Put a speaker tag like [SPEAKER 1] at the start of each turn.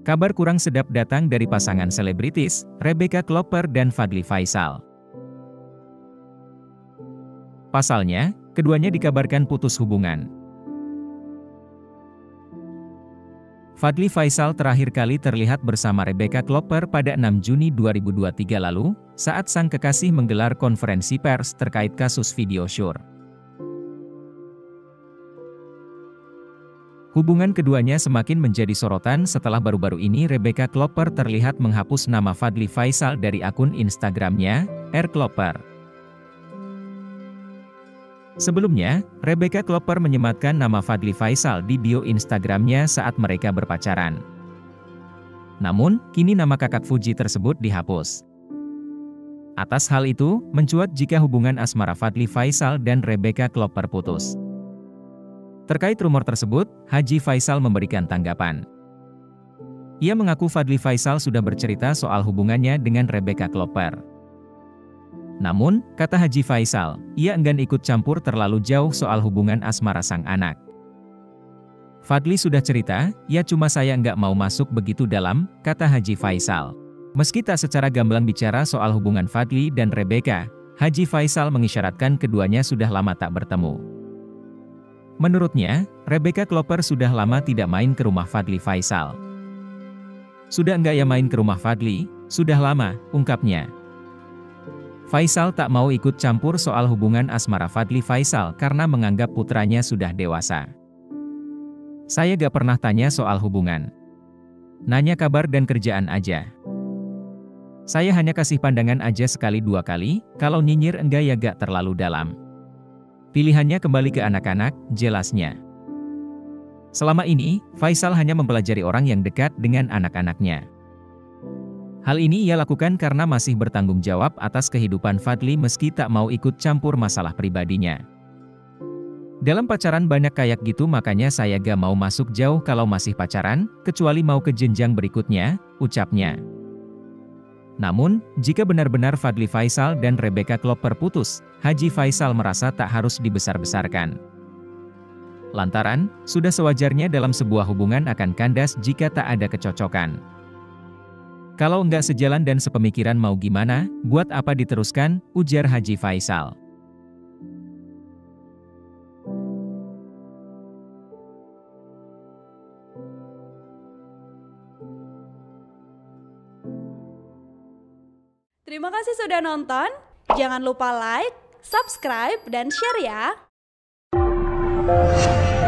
[SPEAKER 1] Kabar kurang sedap datang dari pasangan selebritis, Rebecca Klopper dan Fadly Faisal. Pasalnya, keduanya dikabarkan putus hubungan. Fadly Faisal terakhir kali terlihat bersama Rebecca Klopper pada 6 Juni 2023 lalu, saat sang kekasih menggelar konferensi pers terkait kasus video syur. Hubungan keduanya semakin menjadi sorotan setelah baru-baru ini Rebecca Klopper terlihat menghapus nama Fadly Faisal dari akun Instagramnya, @klopper. Sebelumnya, Rebecca Klopper menyematkan nama Fadly Faisal di bio Instagramnya saat mereka berpacaran. Namun, kini nama kakak Fuji tersebut dihapus. Atas hal itu, mencuat jika hubungan asmara Fadly Faisal dan Rebecca Klopper putus. Terkait rumor tersebut, Haji Faisal memberikan tanggapan. Ia mengaku Fadly Faisal sudah bercerita soal hubungannya dengan Rebecca Klopper. Namun, kata Haji Faisal, ia enggan ikut campur terlalu jauh soal hubungan asmara sang anak. Fadly sudah cerita, ya cuma saya nggak mau masuk begitu dalam, kata Haji Faisal. Meski tak secara gamblang bicara soal hubungan Fadly dan Rebecca, Haji Faisal mengisyaratkan keduanya sudah lama tak bertemu. Menurutnya, Rebecca Klopper sudah lama tidak main ke rumah Fadly Faisal. Sudah enggak ya main ke rumah Fadly? Sudah lama, ungkapnya. Faisal tak mau ikut campur soal hubungan asmara Fadly Faisal karena menganggap putranya sudah dewasa. Saya gak pernah tanya soal hubungan. Nanya kabar dan kerjaan aja. Saya hanya kasih pandangan aja sekali dua kali, kalau nyinyir enggak ya gak terlalu dalam. Pilihannya kembali ke anak-anak, jelasnya. Selama ini, Faisal hanya mempelajari orang yang dekat dengan anak-anaknya. Hal ini ia lakukan karena masih bertanggung jawab atas kehidupan Fadly meski tak mau ikut campur masalah pribadinya. Dalam pacaran banyak kayak gitu makanya saya gak mau masuk jauh kalau masih pacaran, kecuali mau ke jenjang berikutnya, ucapnya. Namun, jika benar-benar Fadly Faisal dan Rebecca Klopper putus, Haji Faisal merasa tak harus dibesar-besarkan. Lantaran, sudah sewajarnya dalam sebuah hubungan akan kandas jika tak ada kecocokan. Kalau enggak sejalan dan sepemikiran mau gimana, buat apa diteruskan, ujar Haji Faisal.
[SPEAKER 2] Terima kasih sudah nonton, jangan lupa like, subscribe, dan share ya!